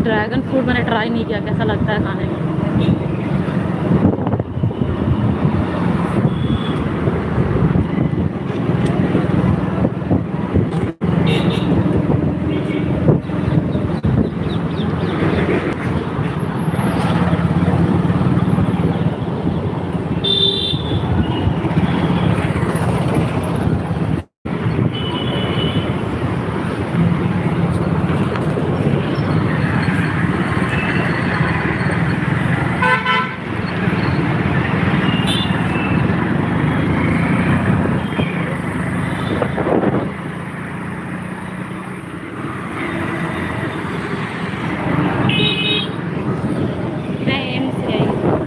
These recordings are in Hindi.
ड्रैगन फ्रूट मैंने ट्राई नहीं किया, कैसा लगता है खाने में। मैं एम्स से आई हूँ।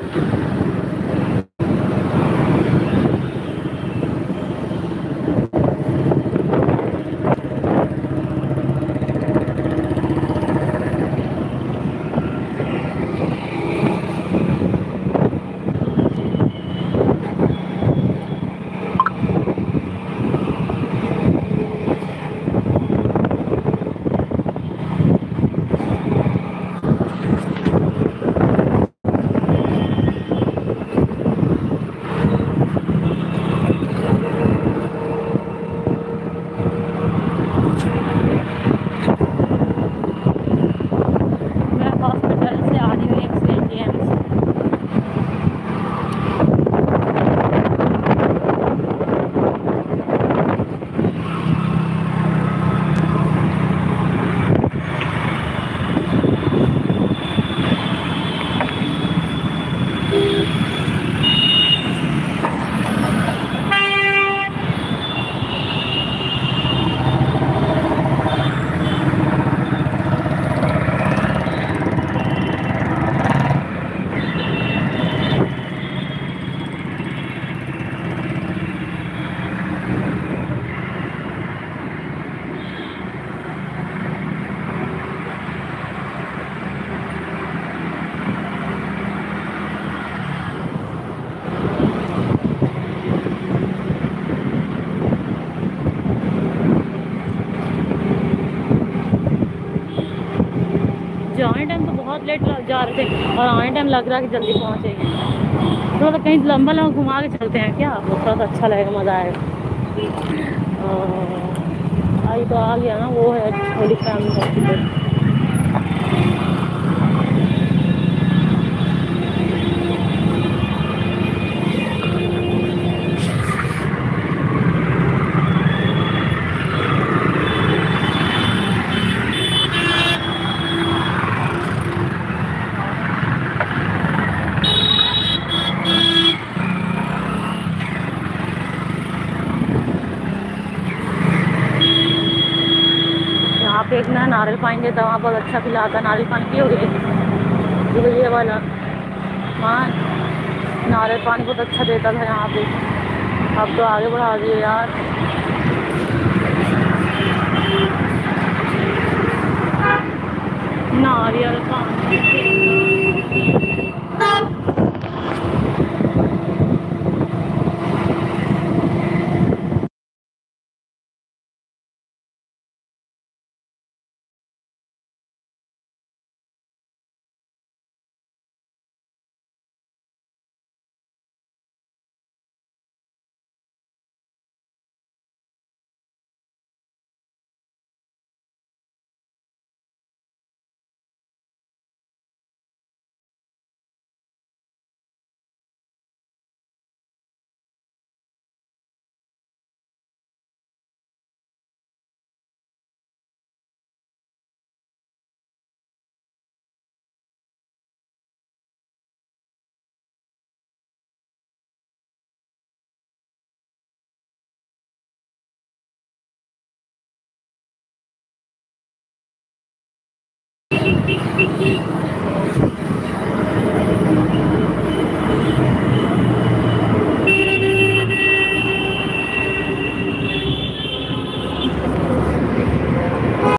मैं हॉस्पिटल से आ रही हूँ एम्स से, एम्स। जाने टाइम तो बहुत लेट जा रहे थे और आने टाइम लग रहा है कि जल्दी पहुँचेंगे। थोड़ा सा कहीं लंबा लंबा घुमा के चलते हैं क्या, वो थोड़ा सा अच्छा लगेगा, मज़ा आएगा। आई तो आ गया ना, वो है होली फैमिली हॉस्पिटल। यहाँ पे एक ना नारियल पानी देता है, वहाँ बहुत अच्छा पिलाता, नारियल पानी पियोगे? ये वाला, हाँ, नारियल पानी बहुत अच्छा देता था यहाँ पे। अब तो आगे बढ़ा दिए यार। नारियल पानी